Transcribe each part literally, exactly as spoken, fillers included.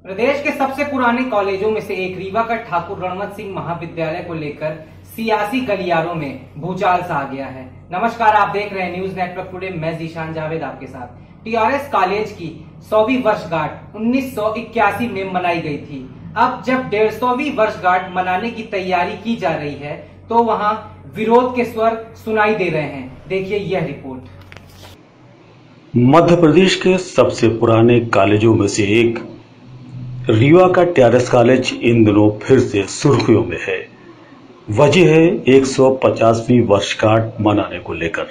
प्रदेश के सबसे पुराने कॉलेजों में से एक रीवा का ठाकुर रणमत सिंह महाविद्यालय को लेकर सियासी गलियारों में भूचाल सा आ गया है। नमस्कार, आप देख रहे हैं न्यूज नेटवर्क टुडे। मैं जीशान जावेद आपके साथ। टीआरएस कॉलेज की सौवीं वर्षगांठ उन्नीस सौ इक्यासी में मनाई गई थी। अब जब डेढ़ सौवीं वर्षगांठ मनाने की तैयारी की जा रही है तो वहां विरोध के स्वर सुनाई दे रहे हैं। देखिए यह रिपोर्ट। मध्य प्रदेश के सबसे पुराने कॉलेजों में से एक रीवा का टीआरएस कॉलेज इन दिनों फिर से सुर्खियों में है। वजह है एक सौ पचासवीं वर्षगांठ मनाने को लेकर।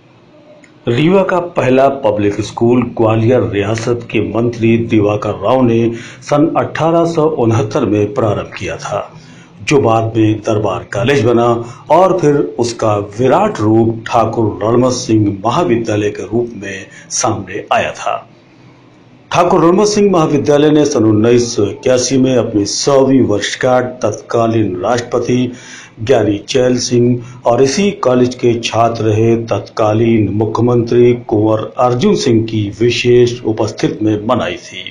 रीवा का पहला पब्लिक स्कूल ग्वालियर रियासत के मंत्री दिवाकर राव ने सन अठारह सौ उनहत्तर में प्रारंभ किया था, जो बाद में दरबार कॉलेज बना और फिर उसका विराट रूप ठाकुर रणमत सिंह महाविद्यालय के रूप में सामने आया था। ठाकुर रणमत सिंह महाविद्यालय ने सन उन्नीस सौ इक्यासी में अपनी सौवीं वर्षगांठ तत्कालीन राष्ट्रपति ज्ञानी चैल सिंह और इसी कॉलेज के छात्र रहे तत्कालीन मुख्यमंत्री कुंवर अर्जुन सिंह की विशेष उपस्थिति में मनाई थी।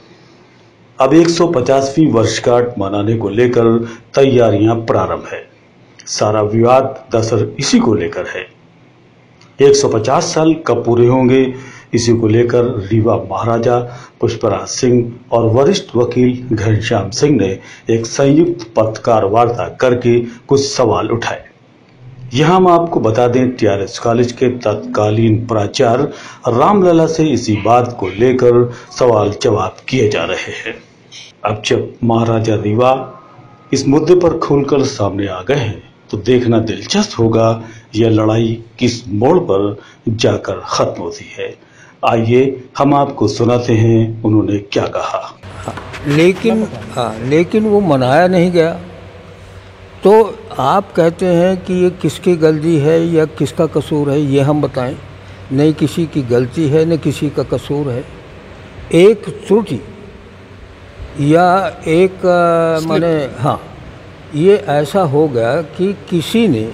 अब एक सौ पचासवीं वर्षगांठ मनाने को लेकर तैयारियां प्रारंभ है। सारा विवाद दरअसल इसी को लेकर है। एक सौ पचास साल कब पूरे होंगे, इसी को लेकर रीवा महाराजा पुष्पराज सिंह और वरिष्ठ वकील घनश्याम सिंह ने एक संयुक्त पत्रकार वार्ता करके कुछ सवाल उठाए। यहां हम आपको बता दें, टीआरएस कॉलेज के तत्कालीन प्राचार्य रामलला से इसी बात को लेकर सवाल जवाब किए जा रहे हैं। अब जब महाराजा रीवा इस मुद्दे पर खुलकर सामने आ गए हैं तो देखना दिलचस्प होगा यह लड़ाई किस मोड़ पर जाकर खत्म होती है। आइए हम आपको सुनाते हैं उन्होंने क्या कहा। लेकिन हाँ लेकिन वो मनाया नहीं गया। तो आप कहते हैं कि ये किसकी गलती है या किसका कसूर है, ये हम बताएं। नहीं किसी की गलती है न किसी का कसूर है। एक त्रुटि या एक माने हाँ ये ऐसा हो गया कि किसी ने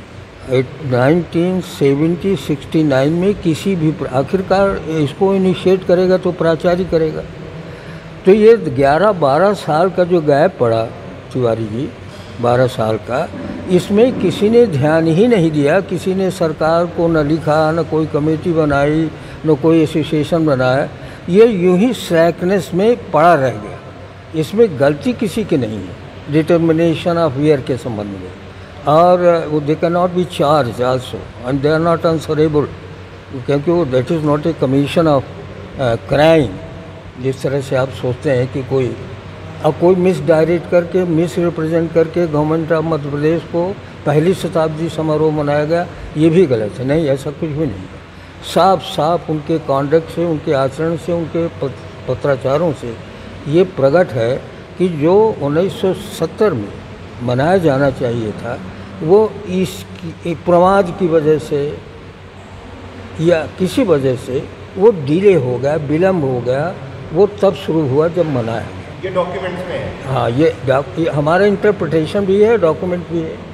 उन्नीस सौ उन्यासी में किसी भी आखिरकार इसको इनिशिएट करेगा तो प्राचार्य करेगा। तो ये ग्यारह बारह साल का जो गैप पड़ा तिवारी जी, बारह साल का, इसमें किसी ने ध्यान ही नहीं दिया। किसी ने सरकार को न लिखा, न कोई कमेटी बनाई, न कोई एसोसिएशन बनाया। ये यूं ही स्लैकनेस में पड़ा रह गया। इसमें गलती किसी की नहीं है डिटर्मिनेशन ऑफ ईयर के संबंध में, और they can not be charge also and they are not answerable, क्योंकि वो that is not a commission of crime. जिस तरह से आप सोचते हैं कि कोई अब कोई मिस डायरेक्ट करके मिस रिप्रेजेंट करके गवर्नमेंट ऑफ मध्य प्रदेश को पहली शताब्दी समारोह मनाया गया, ये भी गलत है। नहीं, ऐसा कुछ भी नहीं। साफ साफ उनके कॉन्डक्ट से, उनके आचरण से, उनके पत्राचारों से ये प्रकट है कि जो उन्नीस सौ सत्तर में मनाया जाना चाहिए था वो इस प्रमाद की वजह से या किसी वजह से वो डिले हो गया, विलम्ब हो गया। वो तब शुरू हुआ जब मनाया गया। ये डॉक्यूमेंट्स में है। हाँ, ये, ये हमारा इंटरप्रिटेशन भी है, डॉक्यूमेंट भी है।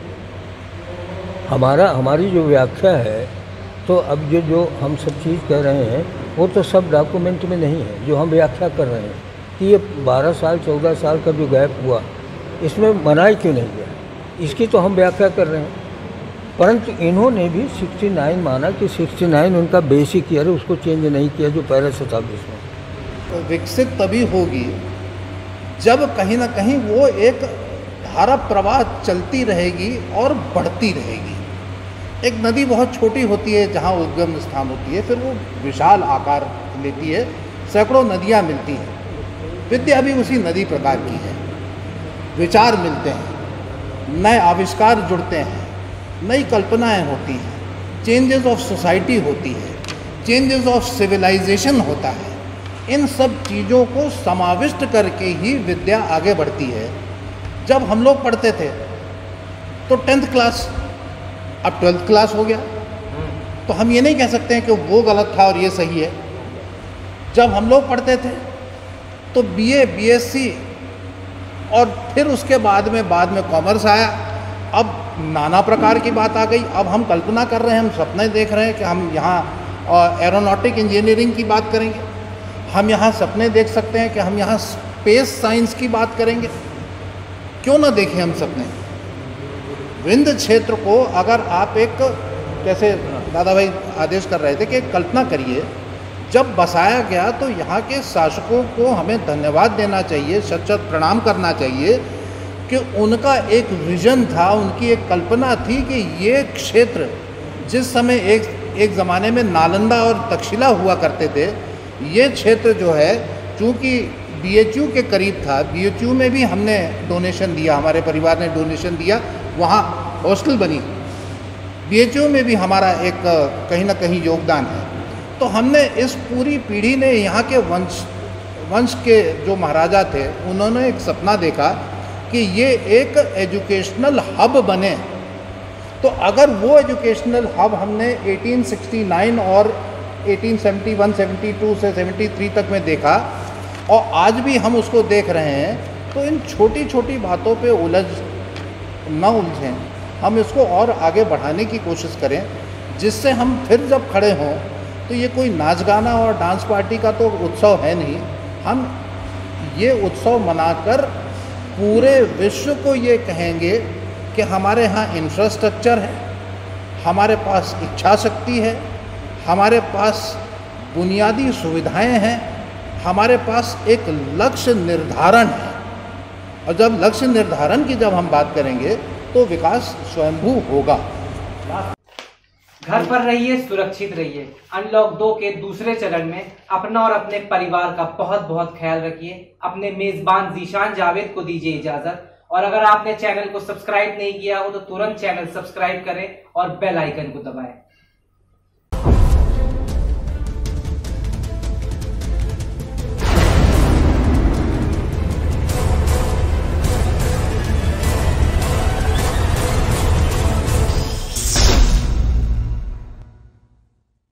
हमारा हमारी जो व्याख्या है, तो अब जो जो हम सब चीज़ कह रहे हैं वो तो सब डॉक्यूमेंट में नहीं है। जो हम व्याख्या कर रहे हैं कि ये बारह साल चौदह साल का जो गैप हुआ, इसमें मनाया क्यों नहीं गया, इसकी तो हम व्याख्या कर रहे हैं। परंतु इन्होंने भी उनहत्तर माना कि उनहत्तर उनका बेसिक ईयर है, उसको चेंज नहीं किया जो पहले शताब्दी में। तो विकसित तभी होगी जब कहीं ना कहीं वो एक धारा प्रवाह चलती रहेगी और बढ़ती रहेगी। एक नदी बहुत छोटी होती है जहाँ उद्गम स्थान होती है, फिर वो विशाल आकार लेती है, सैकड़ों नदियाँ मिलती हैं। विद्या भी उसी नदी प्रकार की है। विचार मिलते हैं, नए आविष्कार जुड़ते हैं, नई कल्पनाएं होती हैं, चेंजेस ऑफ सोसाइटी होती है, चेंजेस ऑफ सिविलाइजेशन होता है। इन सब चीज़ों को समाविष्ट करके ही विद्या आगे बढ़ती है। जब हम लोग पढ़ते थे तो टेंथ क्लास, अब ट्वेल्थ क्लास हो गया, तो हम ये नहीं कह सकते हैं कि वो गलत था और ये सही है। जब हम लोग पढ़ते थे तो बीए, बीएससी और फिर उसके बाद में बाद में कॉमर्स आया। अब नाना प्रकार की बात आ गई। अब हम कल्पना कर रहे हैं, हम सपने देख रहे हैं कि हम यहाँ एरोनॉटिक इंजीनियरिंग की बात करेंगे। हम यहाँ सपने देख सकते हैं कि हम यहाँ स्पेस साइंस की बात करेंगे, क्यों ना देखें हम सबने। विंध्य क्षेत्र को अगर आप एक, जैसे दादा भाई आदेश कर रहे थे कि कल्पना करिए, जब बसाया गया तो यहाँ के शासकों को हमें धन्यवाद देना चाहिए, शत शत प्रणाम करना चाहिए कि उनका एक विजन था, उनकी एक कल्पना थी कि ये क्षेत्र जिस समय एक एक ज़माने में नालंदा और तक्षशिला हुआ करते थे, ये क्षेत्र जो है चूँकि बी एच यू के करीब था, बी एच यू में भी हमने डोनेशन दिया, हमारे परिवार ने डोनेशन दिया, वहाँ हॉस्टल बनी, बी एच यू में भी हमारा एक कहीं ना कहीं योगदान है। तो हमने इस पूरी पीढ़ी ने यहाँ के वंश वंश के जो महाराजा थे, उन्होंने एक सपना देखा कि ये एक एजुकेशनल हब बने। तो अगर वो एजुकेशनल हब हमने अठारह सौ उनहत्तर और अठारह सौ इकहत्तर, बहत्तर से तिहत्तर तक में देखा और आज भी हम उसको देख रहे हैं, तो इन छोटी छोटी बातों पे उलझ न उलझें, हम इसको और आगे बढ़ाने की कोशिश करें, जिससे हम फिर जब खड़े हों तो ये कोई नाच गाना और डांस पार्टी का तो उत्सव है नहीं, हम ये उत्सव मनाकर पूरे विश्व को ये कहेंगे कि हमारे यहाँ इंफ्रास्ट्रक्चर है, हमारे पास इच्छा शक्ति है, हमारे पास बुनियादी सुविधाएं हैं, हमारे पास एक लक्ष्य निर्धारण है। और जब लक्ष्य निर्धारण की जब हम बात करेंगे तो विकास स्वयंभू होगा। घर पर रहिए, सुरक्षित रहिए। अनलॉक दो के दूसरे चरण में अपना और अपने परिवार का बहुत बहुत ख्याल रखिए। अपने मेजबान जीशान जावेद को दीजिए इजाजत, और अगर आपने चैनल को सब्सक्राइब नहीं किया हो तो तुरंत चैनल सब्सक्राइब करें और बेल आइकन को दबाएं।